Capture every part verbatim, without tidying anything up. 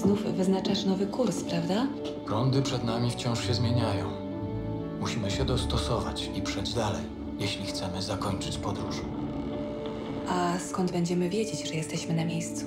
znów wyznaczasz nowy kurs, prawda? Prądy przed nami wciąż się zmieniają. Musimy się dostosować i przejść dalej, jeśli chcemy zakończyć podróż. A skąd będziemy wiedzieć, że jesteśmy na miejscu?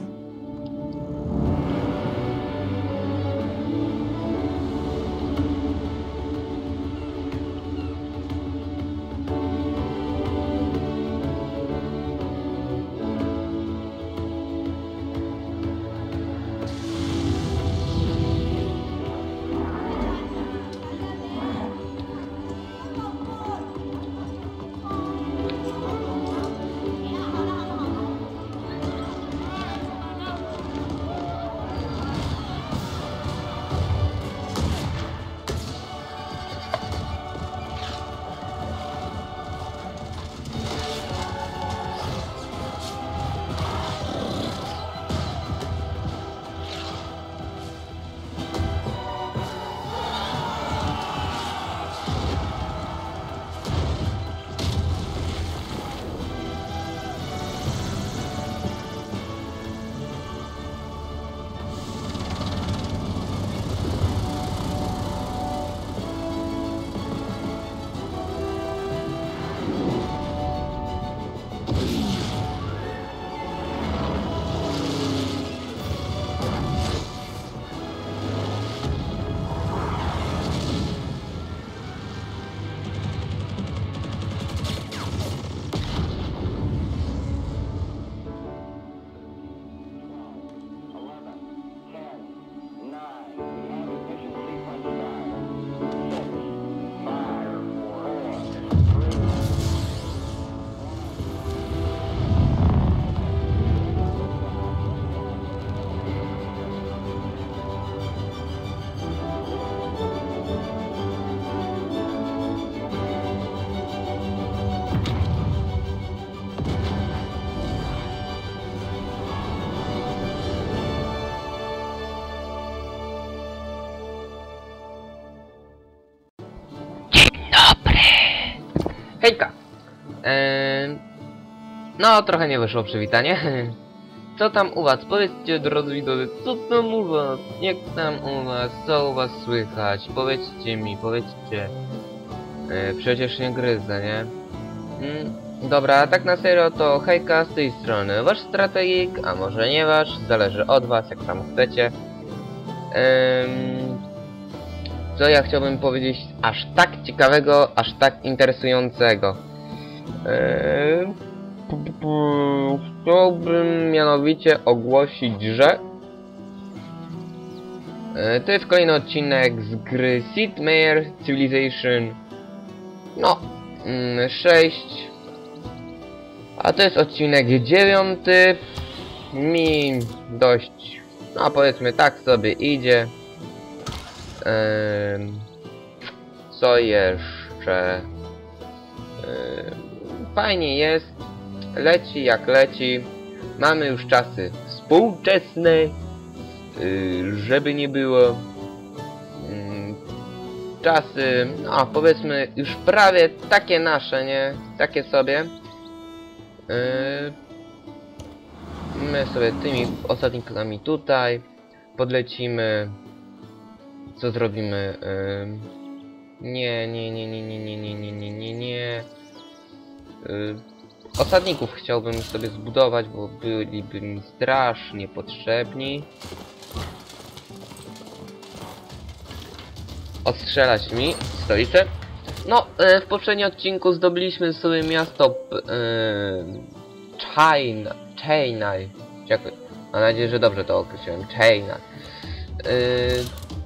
Hejka! Eee, no, trochę nie wyszło przywitanie. Co tam u was? Powiedzcie, drodzy widzowie, co tam u was? Jak tam u was? Co u was słychać? Powiedzcie mi, powiedzcie. Eee, przecież nie gryzę, nie? Mm, dobra, tak na serio to hejka z tej strony. Wasz strategik, a może nie wasz, zależy od was, jak tam chcecie. Eee, Co ja chciałbym powiedzieć aż tak ciekawego, aż tak interesującego? Eee, chciałbym mianowicie ogłosić, że eee, to jest kolejny odcinek z gry Sid Meier Civilization no mm, sześć, a to jest odcinek dziewiąty. Mi dość, no powiedzmy tak sobie idzie. Eee, co jeszcze? Eee, fajnie jest. Leci jak leci. Mamy już czasy współczesne. Eee, żeby nie było. Eee, czasy, no powiedzmy już prawie takie nasze, nie? Takie sobie. Eee, my sobie tymi osadnikami tutaj podlecimy. Co zrobimy? Yy... Nie, nie, nie, nie, nie, nie, nie, nie, nie, nie, nie. Yy... Osadników chciałbym sobie zbudować, bo byliby mi strasznie potrzebni. Odstrzelać mi stolicę. No, yy, w poprzednim odcinku zdobyliśmy sobie miasto yy... China, Chainai. Mam nadzieję, że dobrze to określiłem. Chainai. Yy...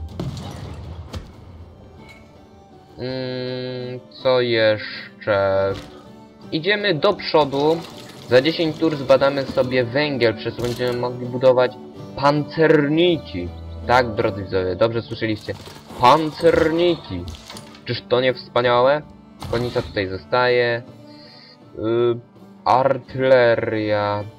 Mm, co jeszcze? Idziemy do przodu. Za dziesięć tur zbadamy sobie węgiel, przez co będziemy mogli budować pancerniki. Tak, drodzy widzowie, dobrze słyszeliście. Pancerniki. Czyż to nie wspaniałe? Konica tutaj zostaje. Yy, artyleria.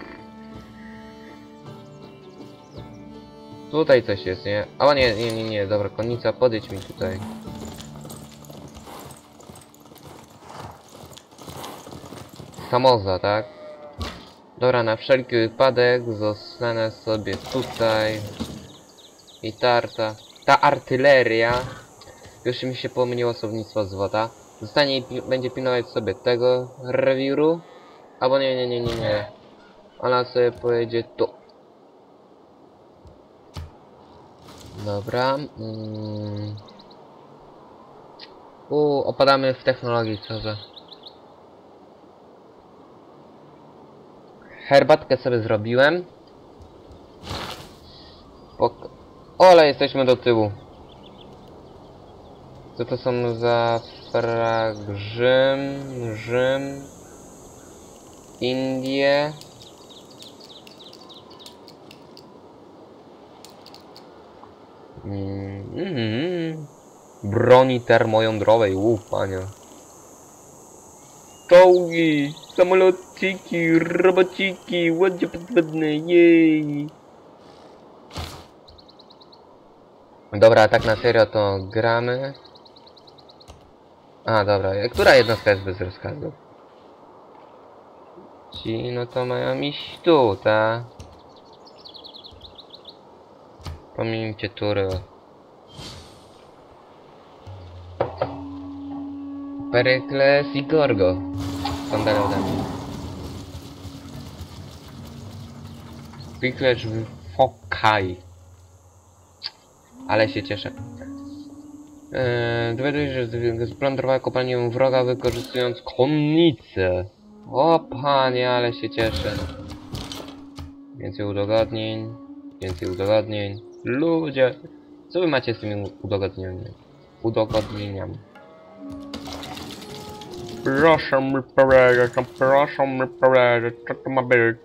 Tutaj coś jest, nie? A nie, nie, nie, nie, dobra, konica, podejdź mi tutaj. Samoza, tak? Dobra, na wszelki wypadek zostanę sobie tutaj. I tarta. Ta artyleria. Już mi się pomyliło słownictwo z woda. Zostanie i pi będzie pilnować sobie tego rewiru. Albo nie, nie, nie, nie, nie. Ona sobie pojedzie tu. Dobra. Mm. U, opadamy w technologii, co za... Herbatkę sobie zrobiłem. Pok o, ale jesteśmy do tyłu. Co to są za frag... Rzym... Rzym... Indie... Mm -hmm. Broni termojądrowej, u panie. Czołgi, samolociki, robociki, łodzie podwodne, jej. Dobra, tak na serio to gramy. A, dobra, która jednostka jest bez rozkazu? Ci, no to mają iść tu, ta. Pomijcie tury. Perykles i Gorgo. Są dalej ode mnie. Perykles Fokaj. Ale się cieszę. Eee, dowiaduję się, że splądrowała kopalnię wroga, wykorzystując konnicę. O panie, ale się cieszę. Więcej udogodnień. Więcej udogodnień. Ludzie! Co wy macie z tymi udogodnieniami? Udogodnieniami. Proszę mi powiedzieć, proszę mi powiedzieć, co to ma być?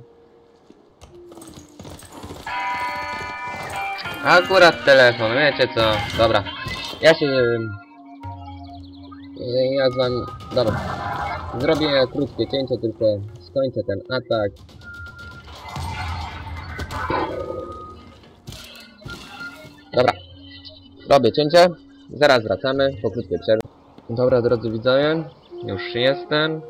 Akurat telefon, wiecie co? Dobra. Ja się... Ja z wami... Dobra. Zrobię krótkie cięcie, tylko skończę ten atak. Dobra. Robię cięcie. Zaraz wracamy po krótkiej przerwie. Dobra, drodzy widzowie. Już jestem.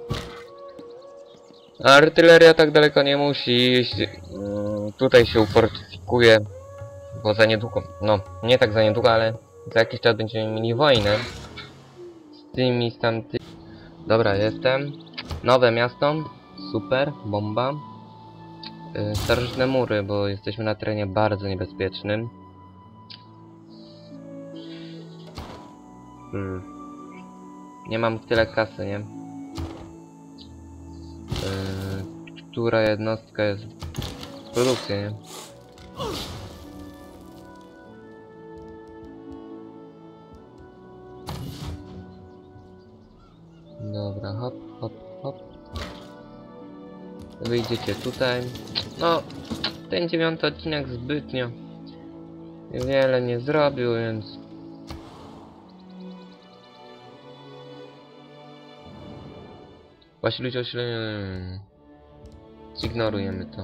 Artyleria tak daleko nie musi iść. Tutaj się ufortyfikuje. Bo za niedługo, no nie tak za niedługo, ale za jakiś czas będziemy mieli wojnę z tymi, z tamtymi. Dobra, jestem. Nowe miasto. Super, bomba. Yy, starożytne mury, bo jesteśmy na terenie bardzo niebezpiecznym. Hmm. Nie mam tyle kasy, nie? Yy, która jednostka jest w produkcji, nie? Dobra, hop, hop, hop. Wyjdziecie tutaj. No, ten dziewiąty odcinek zbytnio wiele nie zrobił, więc... Właśnie ludzie ośledzą... Zignorujemy to.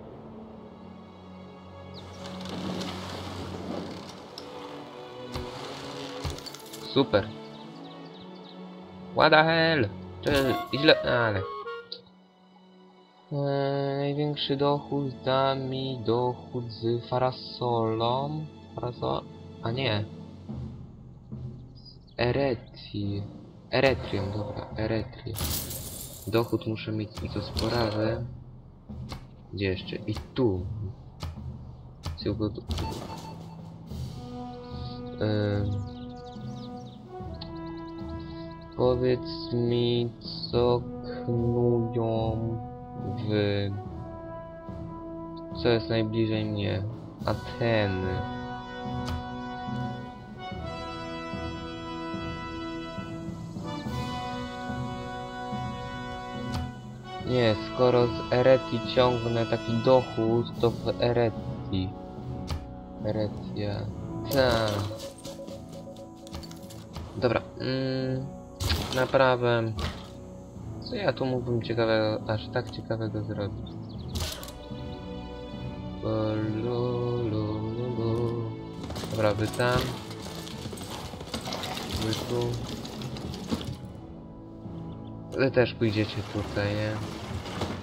Super. What the hell? Czy źle... ale... Eee, największy dochód da mi dochód z Farasolą. Farasol... A nie. Z Eretii. Eretrią, dobra, Eretrię. Dochód muszę mieć i to sporawy. Gdzie jeszcze? I tu. Tylko tu. Eee... Powiedz mi, co knują w... Co jest najbliżej mnie? Ateny. Nie, skoro z Eretii ciągnę taki dochód, to w Eretii. Eretia. Tak. Dobra. Mm. Naprawę. Co ja tu mógłbym ciekawego, aż tak ciekawego zrobić? Dobra, wy tam. Wy tu. Wy też pójdziecie tutaj, nie?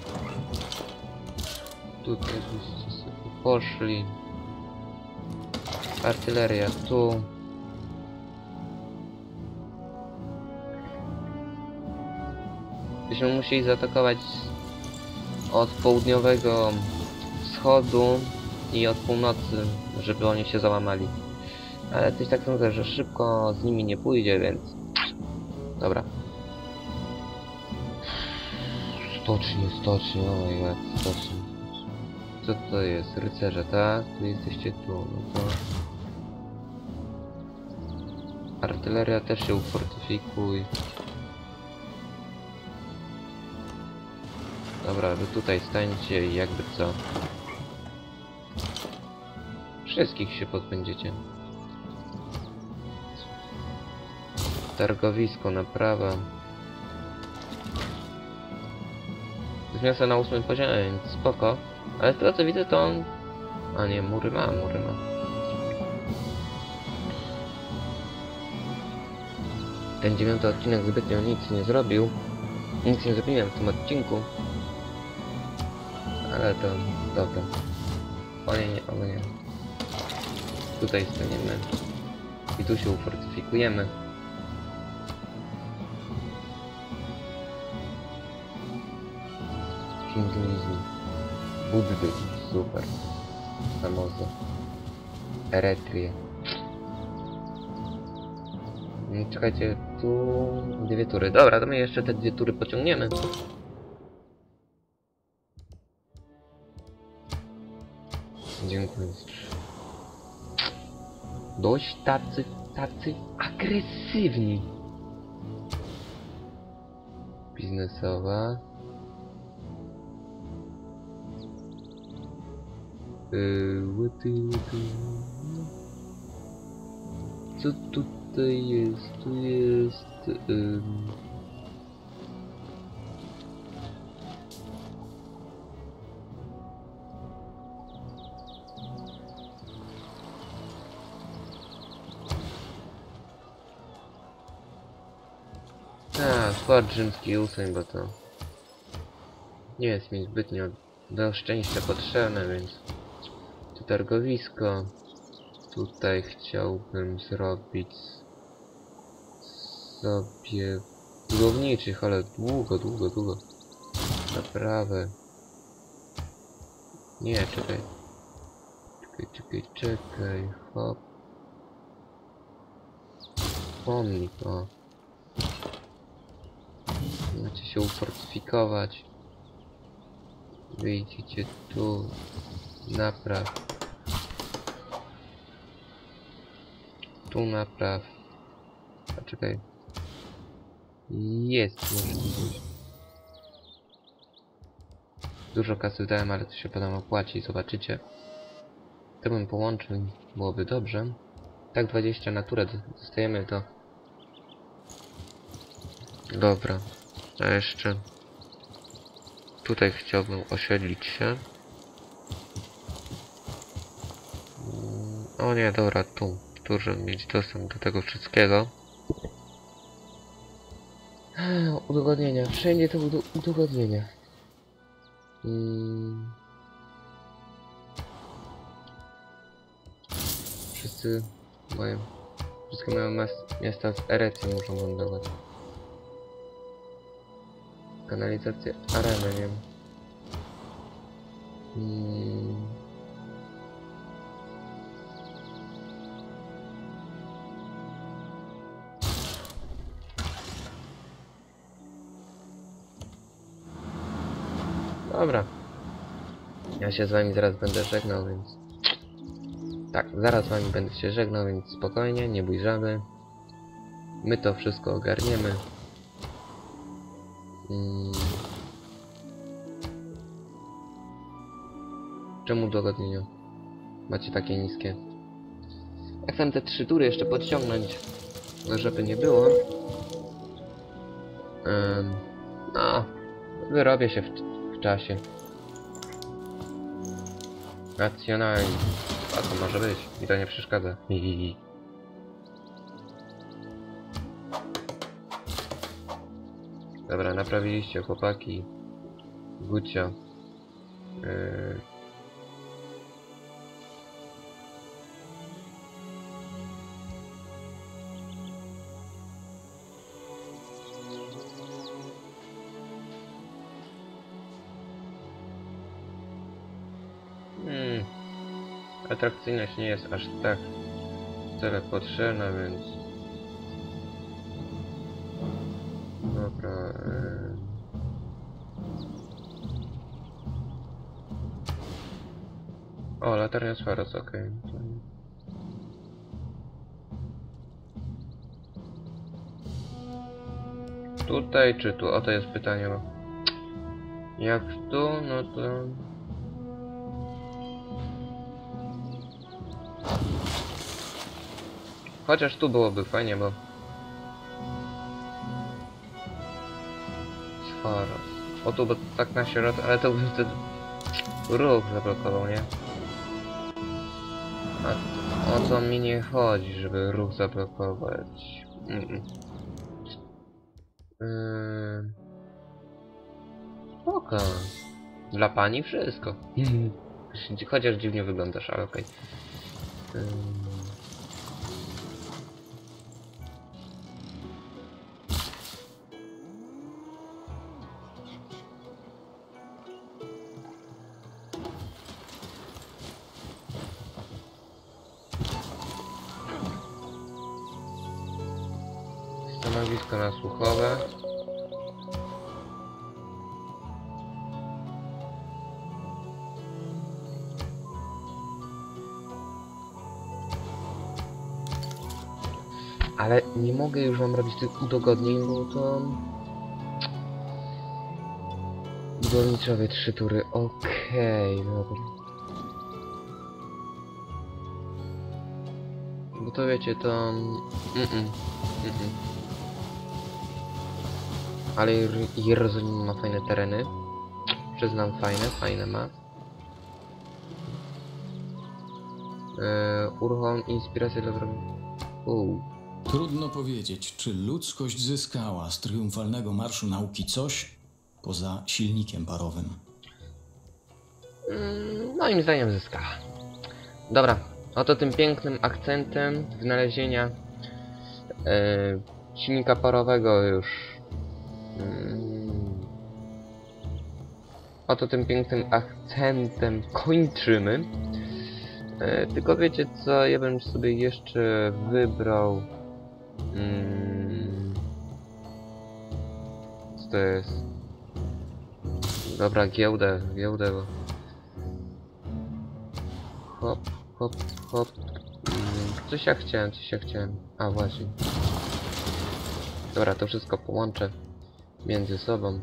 Tutaj byście sobie poszli. Artyleria tu. Byśmy musieli zaatakować od południowego wschodu i od północy, żeby oni się załamali. Ale coś tak sądzę, że szybko z nimi nie pójdzie, więc... Dobra. Stocznie, stocznie, oj, jak stocznie. Co to jest? Rycerze, tak? Tu jesteście tu, no to... Artyleria też się ufortyfikuj. Dobra, wy tutaj stańcie i jakby co. Wszystkich się pozbędziecie. Targowisko, naprawa. Wzniosę na ósmym poziomie, więc spoko. Ale z tego co widzę to on... A nie, mury ma, mury ma. Ten dziewiąty odcinek zbytnio nic nie zrobił. Nic nie zrobiłem w tym odcinku. Ale to... dobra. O nie, nie, o nie. Tutaj staniemy. I tu się ufortyfikujemy. Hinduizm. Buddyzm. Super. Samoza. Eretrie. Czekajcie, tu... dwie tury. Dobra, to my jeszcze te dwie tury pociągniemy. Dziękuję. Dość tacy, tacy agresywni. Biznesowa. Yy, łyty, łyty. Co tutaj jest? Tu jest... Yy... A, skład rzymski ósmy, bo to nie jest mi zbytnio do szczęścia potrzebne, więc tu targowisko. Tutaj chciałbym zrobić sobie budowniczych, ale długo, długo, długo. Naprawę. Nie, czekaj. Czekaj, czekaj, czekaj. Hop. Pomnik, o. Macie się ufortyfikować. Wyjdziecie tu. Napraw. Tu napraw. A czekaj. Jest możliwość. Dużo kasy wydałem, ale to się potem opłaci. Zobaczycie. To bym połączył. Byłoby dobrze. Tak dwadzieścia na turę dostajemy to. Dobra. A jeszcze tutaj chciałbym osiedlić się. O nie, dobra, tu. Tu, żeby mieć dostęp do tego wszystkiego. Udogodnienia. Wszędzie te udo udogodnienia. Hmm. Wszyscy mają... Wszystkie małe miasta w Erecji muszą lądować. Kanalizację areny, nie wiem. Hmm. Dobra. Ja się z wami zaraz będę żegnał, więc... Tak, zaraz z wami będę się żegnał, więc spokojnie, nie bój żaby. My to wszystko ogarniemy. Hmm. Czemu dogodnienia macie takie niskie? Jak tam te trzy tury jeszcze podciągnąć, żeby nie było. Um, no, wyrobię się w, w czasie. Racjonalnie. A to może być. Mi to nie przeszkadza. Hihihi. Dobra, naprawiliście chłopaki. Gucia. Yy... atrakcyjność nie jest aż tak wcale potrzebna, więc... Dobra... Yy... O, latarnia z Faros, okej. Okay. Tutaj czy tu? O, to jest pytanie, bo... Jak tu, no to... Chociaż tu byłoby fajnie, bo... Faros. O tu, bo tak na środku, ale to bym wtedy... Ruch zablokował, nie? A o to mi nie chodzi, żeby ruch zablokować. Mm -mm. Yy... Spoko. Dla pani wszystko. Chociaż dziwnie wyglądasz, ale okej. Okay. Yy... Stanowisko nasłuchowe. Ale nie mogę już wam robić tych udogodnień, bo to... Budowniczowie trzy tury, okej, okay, dobra. Bo to wiecie, to... Mm -mm, mm -mm. Ale Jerozolima ma fajne tereny. Przyznam, fajne, fajne ma. Eee, uruchom inspirację dla drogi. Uuu. Trudno powiedzieć, czy ludzkość zyskała z triumfalnego marszu nauki coś poza silnikiem parowym. Mm, moim zdaniem zyskała. Dobra, oto tym pięknym akcentem wynalezienia e, silnika parowego już. Mm, oto tym pięknym akcentem kończymy. E, tylko wiecie co, ja bym sobie jeszcze wybrał... Mm, co to jest? Dobra, giełdę, giełdę, bo... Hop, hop, hop. Mm, coś ja chciałem, coś ja chciałem. A, właśnie. Dobra, to wszystko połączę między sobą.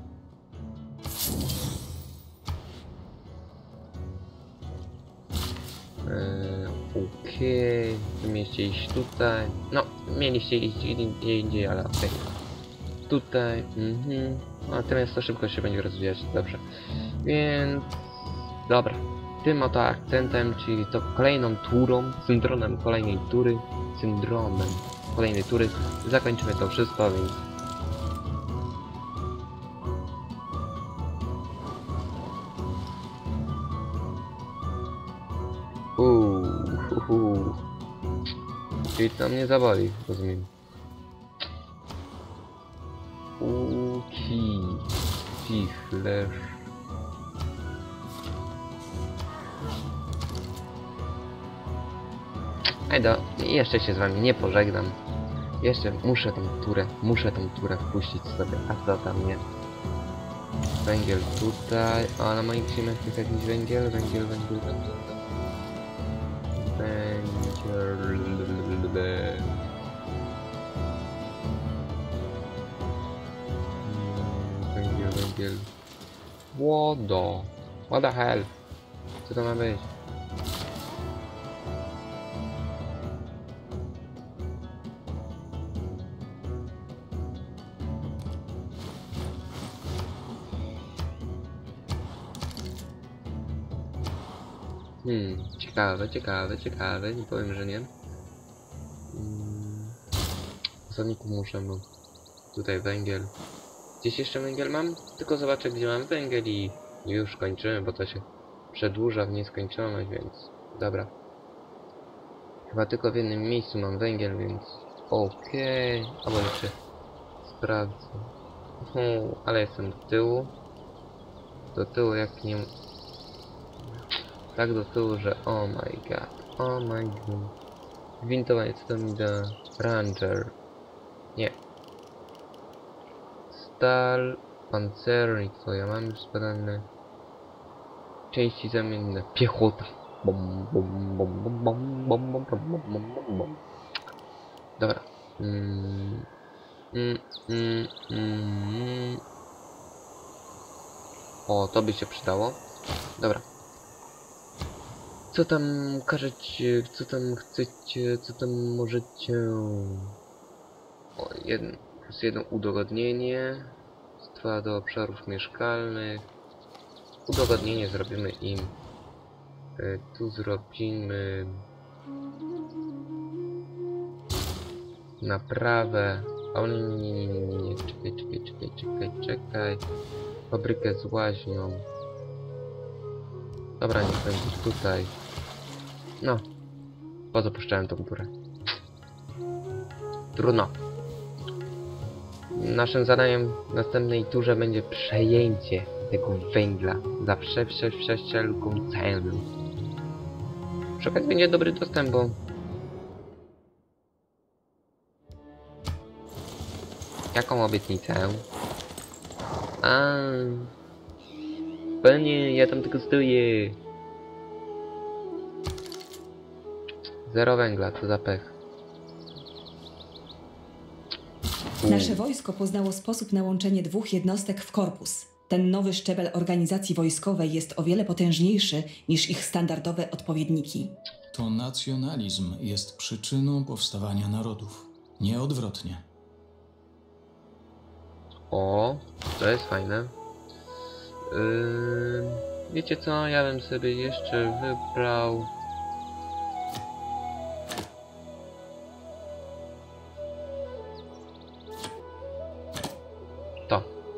Eee, Okej, okay. Mieliście iść tutaj. No, mieliście iść gdzie indziej, ale okej. Okay. Tutaj, mhm. Natomiast to szybko się będzie rozwijać, dobrze. Więc... Dobra. Tym oto akcentem, czyli to kolejną turą, syndromem kolejnej tury, syndromem kolejnej tury, zakończymy to wszystko, więc... Uuu, hu, hu. Czyli to mnie zaboli, rozumiem. Uki, pichlerz. Ejdo, jeszcze się z wami nie pożegnam. Jeszcze muszę tą turę, muszę tą turę wpuścić sobie, a co tam nie? Węgiel tutaj, o na moich ziemiach jest jakiś węgiel, węgiel, węgiel, węgiel. Węgiel... Węgiel, węgiel... Łodo! What the hell? Co to ma być? Hmm, ciekawe, ciekawe, ciekawe, nie powiem, że nie. Hmm. Osadników muszę, bo tutaj węgiel. Gdzieś jeszcze węgiel mam? Tylko zobaczę, gdzie mam węgiel i już kończymy, bo to się przedłuża w nieskończoność, więc... Dobra. Chyba tylko w jednym miejscu mam węgiel, więc... Okej, okay. Albo jeszcze sprawdzę. Hmm, ale jestem do tyłu. Do tyłu jak nie... tak do tyłu, że oh my god, oh my god. Gwintowanie, co to mi da? Ranger. Nie. Stal, pancernik, to ja mam już zbadane. Części zamienne. Piechota. Bom, bom, bom, bom, bom, bom, bom, bom, bom, bom, bom. Dobra. Mm. Mm, mm, mm. O, to by się przydało. Dobra. Co tam każecie, co tam chcecie, co tam możecie... O, jedno, plus jedno udogodnienie. Dwa do obszarów mieszkalnych. Udogodnienie zrobimy im. Y, tu zrobimy... naprawę. O nie, nie, nie, nie, nie, nie, czekaj, czekaj, czekaj, czekaj, czekaj. Fabrykę z łaźnią. Dobra, niech będzie tutaj. No. Po co puszczałem tą górę? Trudno. Naszym zadaniem w następnej turze będzie przejęcie tego węgla za wszelką cenę. Przy okazji będzie dobry dostęp, bo... Jaką obietnicę? A, panie, ja tam tylko stoję. Zero węgla, co za pech. Nasze wojsko poznało sposób na łączenie dwóch jednostek w korpus. Ten nowy szczebel organizacji wojskowej jest o wiele potężniejszy niż ich standardowe odpowiedniki. To nacjonalizm jest przyczyną powstawania narodów, nie odwrotnie. O, to jest fajne. Yy, wiecie co, ja bym sobie jeszcze wybrał... To.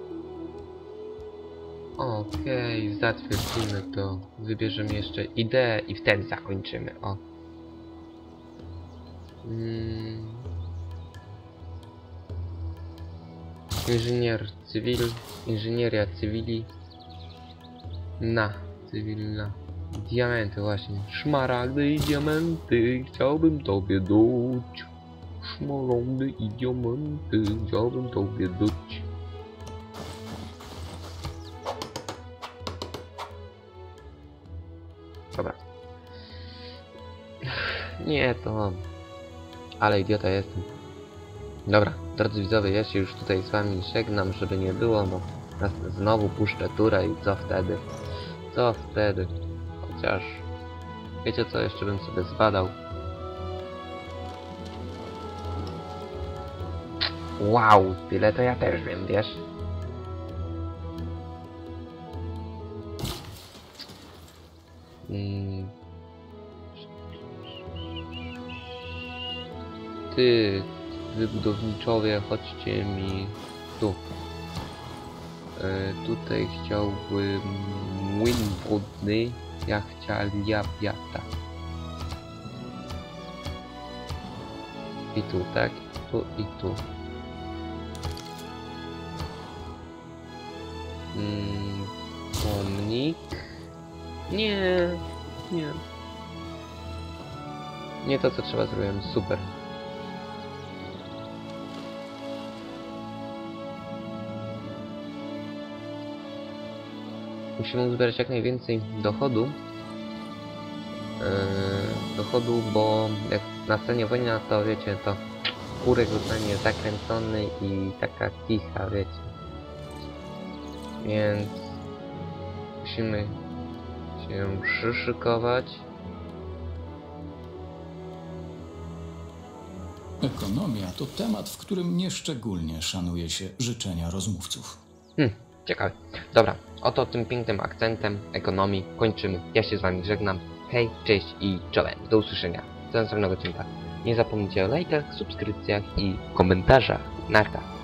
Okej, okay, zatwierdzimy to. Wybierzemy jeszcze ideę i wtedy zakończymy. O. Hmm. Inżynier cywil, inżynieria cywili. Na, cywilna. Diamenty właśnie. Szmaragdy i diamenty chciałbym tobie dać. Szmaragdy i diamenty chciałbym tobie dać. Dobra. Nie, to... Ale idiota jestem. Dobra, drodzy widzowie, ja się już tutaj z wami żegnam, żeby nie było, bo znowu puszczę turę i co wtedy? Co wtedy? Chociaż... Wiecie co, jeszcze bym sobie zbadał. Wow, tyle to ja też wiem, wiesz? Hmm. Ty... Wybudowniczowie, chodźcie mi tu. E, tutaj chciałbym młyn wodny, ja chciałem wiata. I tu, tak? Tu i tu. Mm, pomnik. Nie, nie. Nie to co trzeba zrobiłem, super. Musimy uzbierać jak najwięcej dochodu. Yy, dochodu, bo jak na scenie wojny, to wiecie, to kurek zostanie zakręcony i taka kicha, wiecie. Więc musimy się przyszykować. Ekonomia to temat, w którym nieszczególnie szanuje się życzenia rozmówców. Hmm, ciekawe. Dobra, oto tym pięknym akcentem ekonomii kończymy. Ja się z wami żegnam. Hej, cześć i czołem. Do usłyszenia do następnego odcinka. Nie zapomnijcie o lajkach, subskrypcjach i komentarzach. Narka.